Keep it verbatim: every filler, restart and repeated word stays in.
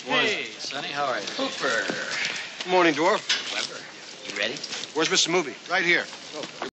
Hey, Sonny, how are you? Hooper. Good morning, Dwarf. Weber. You ready? Where's Mister Movie? Right here.